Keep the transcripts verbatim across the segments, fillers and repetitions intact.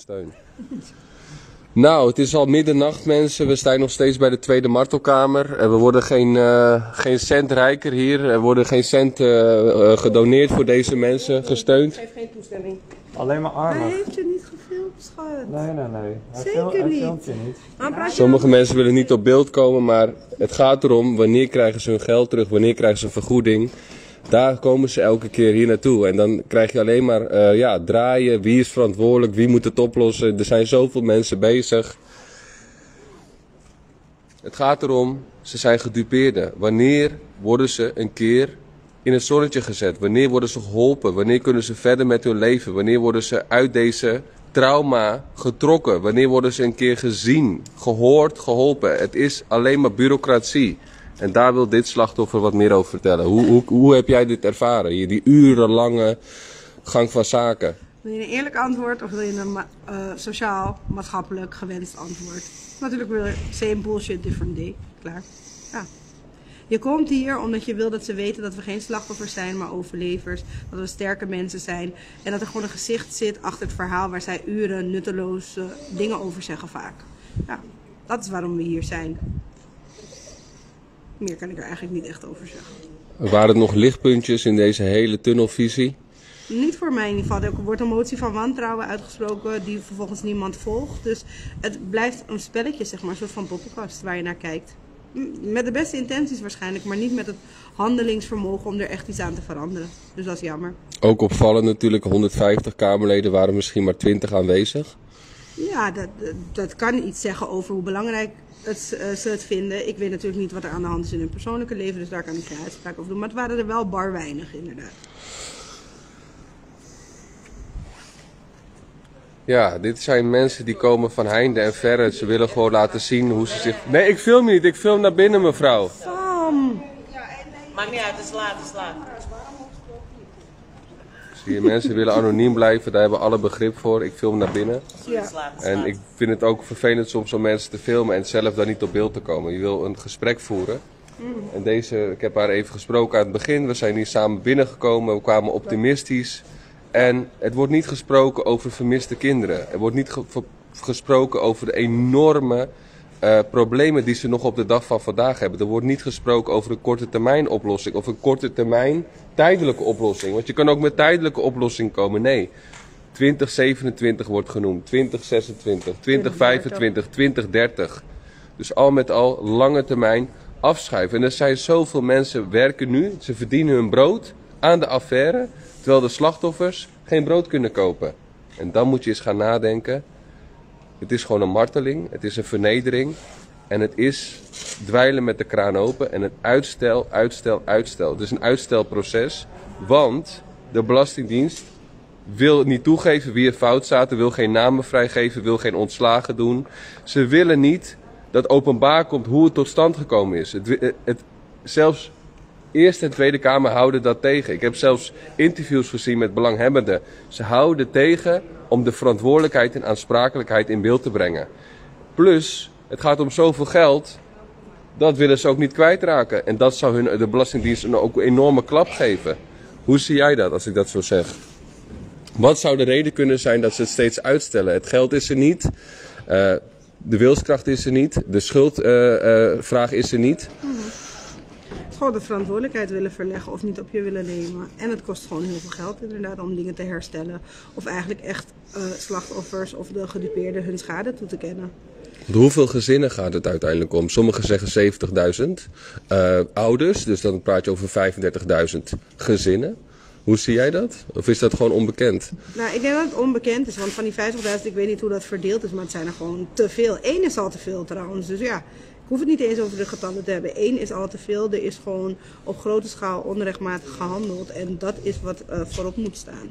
Steun. Nou, het is al middernacht, mensen. We staan nog steeds bij de Tweede Martelkamer. En we worden geen, uh, geen cent rijker hier. Er worden geen cent uh, uh, gedoneerd voor deze mensen, gesteund. Ik geef geen toestemming. Alleen maar armen. Hij heeft je niet gefilmd, schat. Nee, nee, nee. Hij Zeker fil hij niet. filmt je niet. Ja. Sommige mensen willen niet op beeld komen, maar het gaat erom wanneer krijgen ze hun geld terug, wanneer krijgen ze een vergoeding. Daar komen ze elke keer hier naartoe. En dan krijg je alleen maar uh, ja, draaien. Wie is verantwoordelijk? Wie moet het oplossen? Er zijn zoveel mensen bezig. Het gaat erom, ze zijn gedupeerden. Wanneer worden ze een keer in het zonnetje gezet? Wanneer worden ze geholpen? Wanneer kunnen ze verder met hun leven? Wanneer worden ze uit deze trauma getrokken? Wanneer worden ze een keer gezien, gehoord, geholpen? Het is alleen maar bureaucratie. En daar wil dit slachtoffer wat meer over vertellen. Hoe, hoe, hoe heb jij dit ervaren? Hier, die urenlange gang van zaken. Wil je een eerlijk antwoord of wil je een ma uh, sociaal, maatschappelijk gewenst antwoord? Natuurlijk wil je same bullshit, different day. Klaar. Ja. Je komt hier omdat je wil dat ze weten dat we geen slachtoffers zijn, maar overlevers. Dat we sterke mensen zijn. En dat er gewoon een gezicht zit achter het verhaal waar zij uren nutteloze dingen over zeggen vaak. Ja, dat is waarom we hier zijn. Meer kan ik er eigenlijk niet echt over zeggen. Waren er nog lichtpuntjes in deze hele tunnelvisie? Niet voor mij in ieder geval. Er wordt een motie van wantrouwen uitgesproken die vervolgens niemand volgt. Dus het blijft een spelletje, zeg maar, een soort van poppenkast waar je naar kijkt. Met de beste intenties waarschijnlijk, maar niet met het handelingsvermogen om er echt iets aan te veranderen. Dus dat is jammer. Ook opvallend natuurlijk, honderdvijftig Kamerleden waren misschien maar twintig aanwezig. Ja, dat, dat kan iets zeggen over hoe belangrijk het, uh, ze het vinden. Ik weet natuurlijk niet wat er aan de hand is in hun persoonlijke leven, dus daar kan ik geen uitspraak over doen. Maar het waren er wel bar weinig, inderdaad. Ja, dit zijn mensen die komen van heinde en verre. Ze willen gewoon laten zien hoe ze zich... Nee, ik film niet. Ik film naar binnen, mevrouw. Sam! Maakt niet uit, het is laat, het is laat. Zie je, mensen willen anoniem blijven. Daar hebben we alle begrip voor. Ik film naar binnen. Ja. Het is laat, het is En laat. ik vind het ook vervelend soms om mensen te filmen en zelf daar niet op beeld te komen. Je wil een gesprek voeren. En deze, ik heb haar even gesproken aan het begin. We zijn hier samen binnengekomen. We kwamen optimistisch. En het wordt niet gesproken over vermiste kinderen. Er wordt niet ge gesproken over de enorme uh, problemen die ze nog op de dag van vandaag hebben. Er wordt niet gesproken over een korte termijn oplossing of een korte termijn tijdelijke oplossing. Want je kan ook met tijdelijke oplossing komen. Nee, twintig zevenentwintig wordt genoemd, twintig zesentwintig, twintig vijfentwintig, twintig dertig. Dus al met al lange termijn afschuiven. En er zijn zoveel mensen werken nu, ze verdienen hun brood aan de affaire, terwijl de slachtoffers geen brood kunnen kopen. En dan moet je eens gaan nadenken. Het is gewoon een marteling, het is een vernedering. En het is dweilen met de kraan open en een uitstel, uitstel, uitstel. Het is een uitstelproces, want de Belastingdienst wil niet toegeven wie er fout zaten, wil geen namen vrijgeven, wil geen ontslagen doen. Ze willen niet dat openbaar komt hoe het tot stand gekomen is. Het, het, het, zelfs Eerste en Tweede Kamer houden dat tegen. Ik heb zelfs interviews gezien met belanghebbenden. Ze houden tegen om de verantwoordelijkheid en aansprakelijkheid in beeld te brengen. Plus, het gaat om zoveel geld, dat willen ze ook niet kwijtraken. En dat zou hun, de Belastingdienst een, ook een enorme klap geven. Hoe zie jij dat als ik dat zo zeg? Wat zou de reden kunnen zijn dat ze het steeds uitstellen? Het geld is er niet, uh, de wilskracht is er niet, de schuldvraag uh, uh, is er niet. Gewoon de verantwoordelijkheid willen verleggen of niet op je willen nemen. En het kost gewoon heel veel geld inderdaad om dingen te herstellen. Of eigenlijk echt uh, slachtoffers of de gedupeerden hun schade toe te kennen. Hoeveel gezinnen gaat het uiteindelijk om? Sommigen zeggen zeventigduizend uh, ouders, dus dan praat je over vijfendertigduizend gezinnen. Hoe zie jij dat? Of is dat gewoon onbekend? Nou, ik denk dat het onbekend is, want van die vijftigduizend, ik weet niet hoe dat verdeeld is, maar het zijn er gewoon te veel. Eén is al te veel trouwens, dus ja, ik hoef het niet eens over de getallen te hebben. Eén is al te veel, er is gewoon op grote schaal onrechtmatig gehandeld en dat is wat uh, voorop moet staan.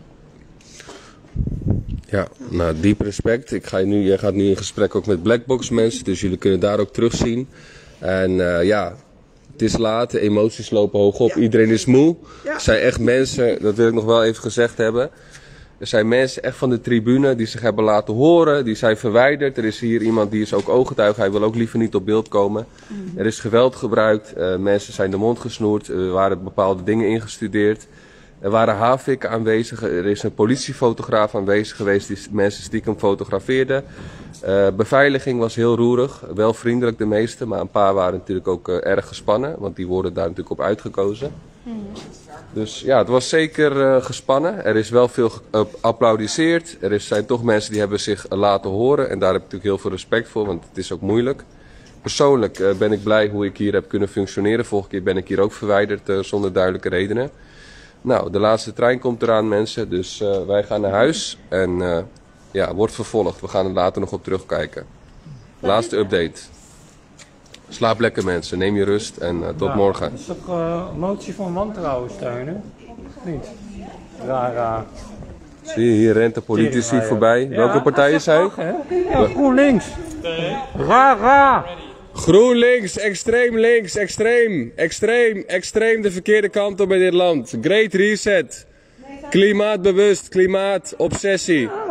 Ja, nou, diep respect. Ik ga nu, jij gaat nu in gesprek ook met Blackbox mensen, dus jullie kunnen daar ook terugzien. En uh, ja, het is laat, de emoties lopen hoog op, ja. Iedereen is moe. Ja. Er zijn echt mensen, dat wil ik nog wel even gezegd hebben. Er zijn mensen echt van de tribune die zich hebben laten horen, die zijn verwijderd. Er is hier iemand die is ook ooggetuige, hij wil ook liever niet op beeld komen. Mm-hmm. Er is geweld gebruikt, uh, mensen zijn de mond gesnoerd, er waren bepaalde dingen ingestudeerd. Er waren haviken aanwezig, er is een politiefotograaf aanwezig geweest die mensen stiekem fotografeerde. Uh, beveiliging was heel roerig, wel vriendelijk de meeste, maar een paar waren natuurlijk ook uh, erg gespannen, want die worden daar natuurlijk op uitgekozen. Hmm. Dus ja, het was zeker uh, gespannen. Er is wel veel geapplaudiseerd. Er is, zijn toch mensen die hebben zich uh, laten horen en daar heb ik natuurlijk heel veel respect voor, want het is ook moeilijk. Persoonlijk uh, ben ik blij hoe ik hier heb kunnen functioneren. Vorige keer ben ik hier ook verwijderd uh, zonder duidelijke redenen. Nou, de laatste trein komt eraan, mensen. Dus uh, wij gaan naar huis. En uh, ja, wordt vervolgd. We gaan er later nog op terugkijken. Laatste update. Slaap lekker, mensen. Neem je rust en uh, tot ja, morgen. Dat is toch uh, motie van wantrouwen steunen? Niet? Raar, raar. Zie je, hier rent de politici voorbij. Ja, Welke partij is hij? Ja, GroenLinks. Raar, raar. GroenLinks, extreem links, extreem, extreem, extreem de verkeerde kant op in dit land. Great reset. Klimaatbewust, klimaatobsessie. Of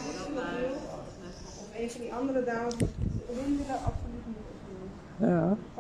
een van die andere dames, hun willen absoluut niet. Ja.